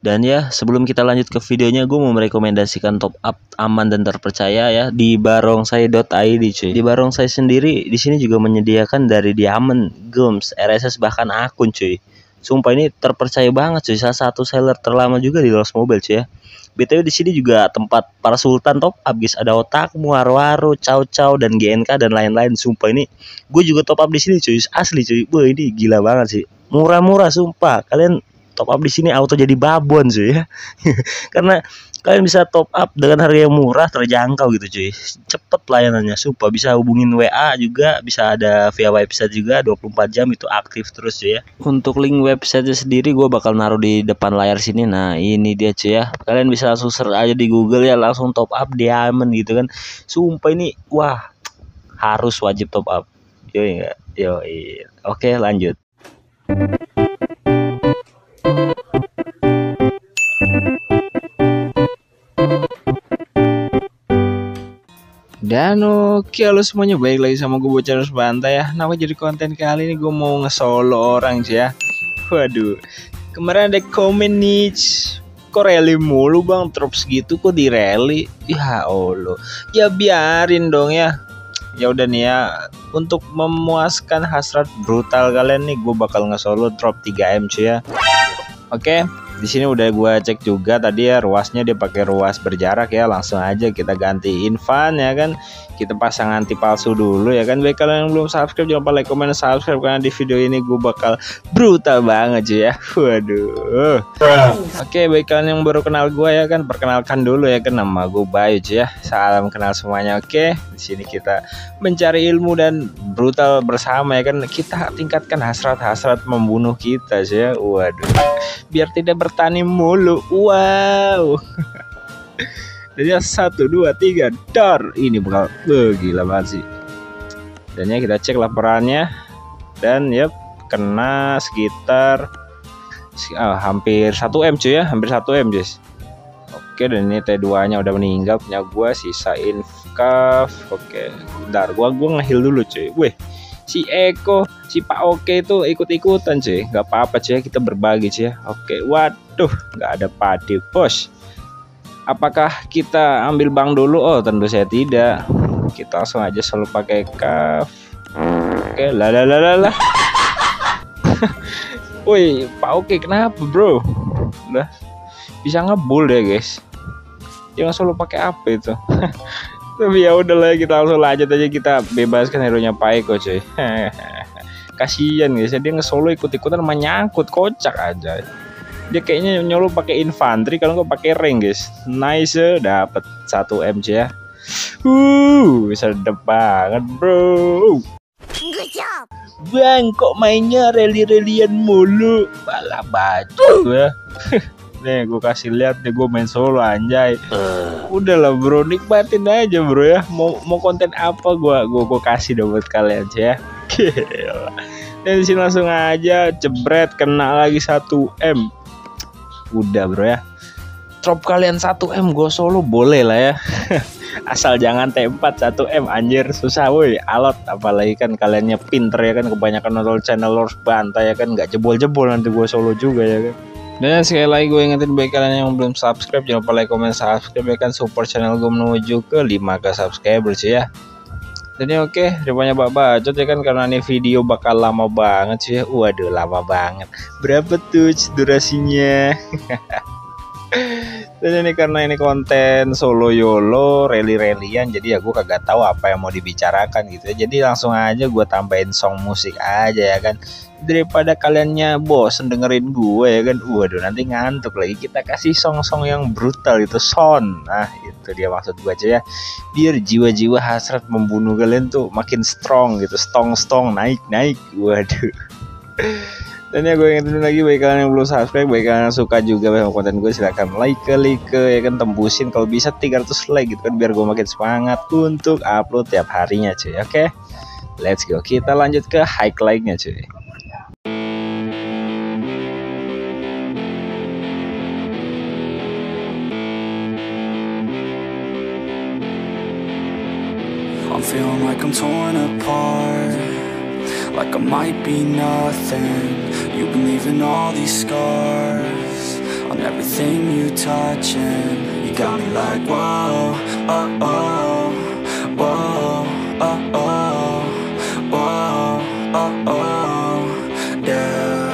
Dan ya, sebelum kita lanjut ke videonya, gue mau merekomendasikan top up aman dan terpercaya ya di barongsai.id cuy. Di Barongsai sendiri di sini juga menyediakan dari Diamond, Gums, RSS bahkan akun cuy. Sumpah ini terpercaya banget cuy. Salah satu seller terlama juga di Lost Mobile cuy ya. BTW di sini juga tempat para sultan top up guys. Ada Otakmu, Waro-Waro, Chow Chow dan GNK dan lain-lain. Sumpah ini gue juga top up di sini cuy. Asli cuy. Wah, ini gila banget sih. Murah-murah sumpah. Kalian top up di sini auto jadi babon cuy ya. Karena kalian bisa top up dengan harga yang murah, terjangkau gitu cuy. Cepet pelayanannya, sumpah. Bisa hubungin WA juga, bisa ada via website juga 24 jam itu aktif terus cuy ya. Untuk link website sendiri gue bakal naruh di depan layar sini. Nah, ini dia cuy ya. Kalian bisa langsung search aja di Google ya, langsung top up Diamond gitu kan. Sumpah ini wah, harus wajib top up. Yoi enggak? Yoi. Oke, lanjut. Dan oke, halo semuanya, balik lagi sama gue Bocah Bantai ya. Nama jadi konten kali ini gue mau nge-solo orang sih ya. Waduh, kemarin ada komen nih, kok rally mulu bang, drop segitu kok di rally. Ya Allah, ya biarin dong ya. Ya udah nih ya, untuk memuaskan hasrat brutal kalian nih, gue bakal nge-solo drop 3M cuy ya. Oke, di sini udah gue cek juga tadi ya, ruasnya dia pakai ruas berjarak ya. Langsung aja kita gantiin fan ya kan. Kita pasang anti palsu dulu ya kan. Baik, kalian yang belum subscribe jangan lupa like, comment, subscribe karena di video ini gue bakal brutal banget cuy ya. Waduh. Oke, baik, kalian yang baru kenal gue ya kan, perkenalkan dulu ya kan, nama gue Bayu cuy ya. Salam kenal semuanya. Oke, di sini kita mencari ilmu dan brutal bersama ya kan. Kita tingkatkan hasrat-hasrat membunuh kita cuy ya. Waduh, biar tidak bertani mulu. Wow. Jadi 1, 2, 3 dar. Ini bakal gila banget sih. Dan ya kita cek laporannya. Dan ya kena sekitar hampir 1M cuy ya. Hampir 1M guys. Oke, dan ini T2 nya udah meninggal punya gua. Sisa infkaf. Oke, bentar gua nge-heal dulu cuy. Weh, si Eko, si Pak Oke itu ikut-ikutan cuy. Gak apa-apa cuy, kita berbagi cuy ya. Oke, waduh, gak ada padi bos. Apakah kita ambil bank dulu? Oh, tentu saya tidak. Kita langsung aja selalu pakai kaf. Oke, lah. Woi, Pak Oke kenapa bro? Udah bisa ngebul deh guys. Jangan selalu pakai apa itu. Tapi ya udahlah, kita langsung lanjut aja, kita bebaskan hero nya Pak Eko cuy. Kasian guys, dia nge-solo ikut-ikutan menyangkut, kocak aja. Dia kayaknya nyolo pakai infanteri kalau nggak pakai rank guys. Nice, dapat 1M ya. Sedep banget bro. Good job. Bang, kok mainnya rally-rallyan mulu? Bala baju ya. Nih gue kasih lihat deh, gue main solo anjay. Udahlah bro, nikmatin aja bro ya. Mau konten apa gue kasih dong buat kalian ya. Dan di sini langsung aja jebret, kena lagi 1M. Udah bro ya, drop kalian 1M gue solo boleh lah ya. Asal jangan T4 1M anjir, susah woi, alot. Apalagi kan kaliannya pinter ya kan, kebanyakan nonton channel Lost Bantai ya kan, nggak jebol-jebol nanti gue solo juga ya kan. Dan sekali lagi gue ingetin bagi kalian yang belum subscribe, jangan lupa like, comment, subscribe ya kan, support channel gue menuju ke 5k subscribers ya. Dan ya oke, rupanya bacot ya kan, karena ini video bakal lama banget sih ya. Waduh, lama banget. Berapa tuh durasinya? Dan ini karena ini konten solo YOLO, rally-rallyan, jadi ya gue kagak tahu apa yang mau dibicarakan gitu ya. Jadi langsung aja gue tambahin song musik aja ya kan, daripada kaliannya bosen dengerin gue ya kan. Waduh, nanti ngantuk lagi. Kita kasih song-song yang brutal itu, son. Nah itu dia maksud gue aja ya, biar jiwa-jiwa hasrat membunuh kalian tuh makin strong gitu, stong naik. Waduh. Dan ya gue ingetin lagi, bagi kalian yang belum subscribe, bagi kalian yang suka juga sama konten gue, silahkan like ya kan, tembusin kalau bisa 300 like gitu kan, biar gue makin semangat untuk upload tiap harinya cuy. Oke, let's go, kita lanjut ke highlight-nya cuy. I'm feeling like I'm torn apart, like I might be nothing. You've been leaving all these scars. on everything you touch, and you got me like whoa, oh, oh, whoa, oh, oh, whoa, oh, oh, yeah.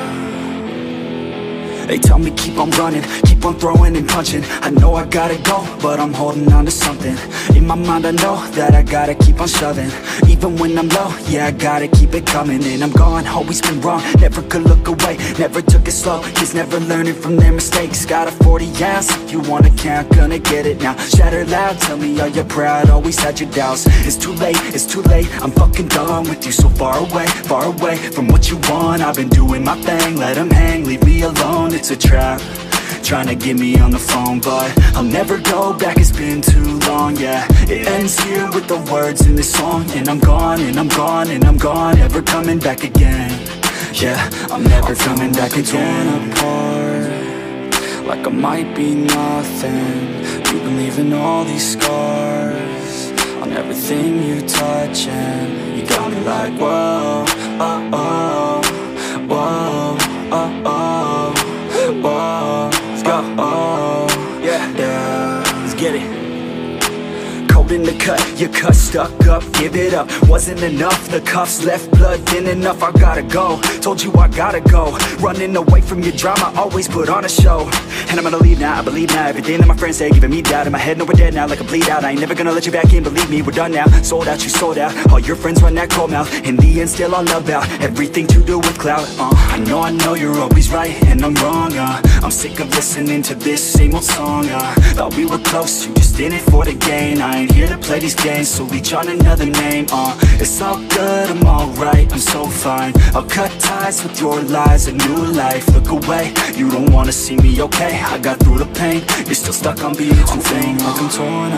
They tell me keep on running, keep on throwing and punching. I know I gotta go, but I'm holding on to something. In my mind I know that I gotta keep on shoving. Even when I'm low, yeah, I gotta keep it coming. And I'm gone, always been wrong, never could look away. Never took it slow, kids never learning from their mistakes. Got a 40 ounce, if you wanna count, gonna get it now. Shatter loud, tell me are you proud, always had your doubts. It's too late, I'm fucking done with you. So far away from what you want. I've been doing my thing, let them hang, leave me alone. It's a trap, trying to get me on the phone, but I'll never go back, it's been too long, yeah. It ends here with the words in this song, and I'm gone, and I'm gone, and I'm gone, never coming back again. Yeah, I'm never coming back again. Apart, like I might be nothing. You've been leaving all these scars on everything you touch, and you got me like whoa, oh, oh, whoa, oh, oh, whoa, let's go, oh, yeah, let's get it. Cold in the cut, your cut stuck up, give it up. Wasn't enough, the cuffs left blood thin enough. I gotta go, told you I gotta go. Running away from your drama, always put on a show. And I'm gonna leave now, I believe now. Everything that my friends say, giving me doubt. In my head, no, we're dead now, like a bleed out. I ain't never gonna let you back in, believe me, we're done now. Sold out, you sold out, all your friends run that cold mouth. In the end, still all about everything to do with clout. I know you're always right, and I'm wrong, I'm sick of listening to this same old song, Thought we were close, you just in it for the gain. I ain't here to play these games, so reach on another name, It's all good, I'm alright, I'm so fine. I'll cut ties with your lies, a new life. Look away, you don't wanna see me, okay? I got through the pain, you're still stuck on being too vain. Like I'm torn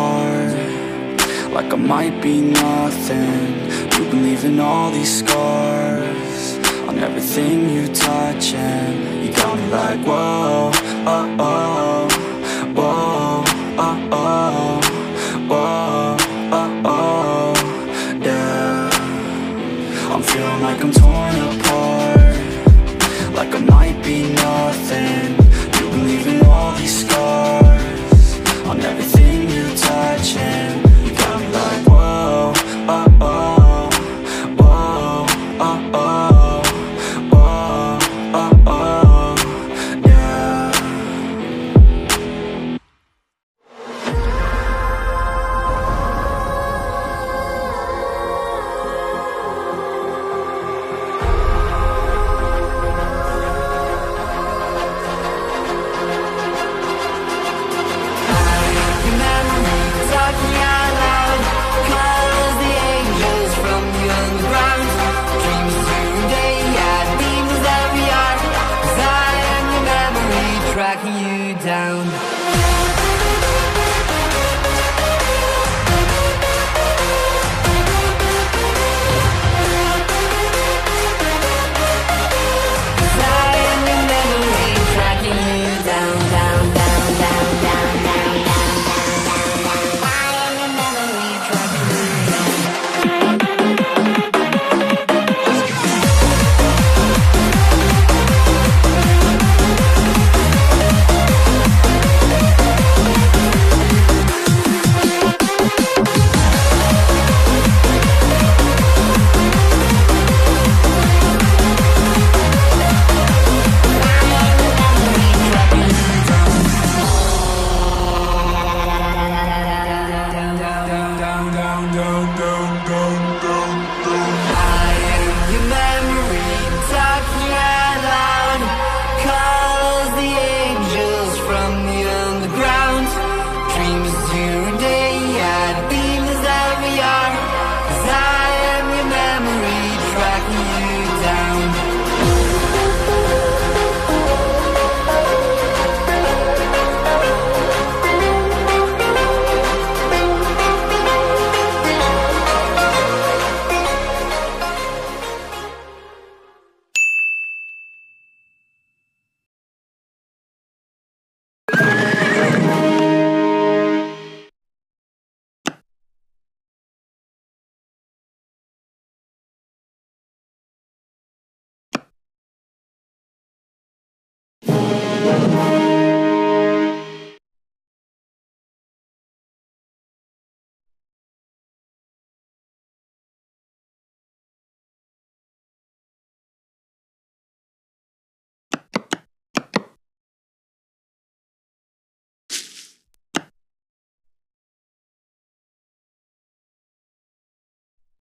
apart, like I might be nothing. You've been leaving all these scars on everything you touch, and you got me like whoa, oh, oh, whoa, oh, oh.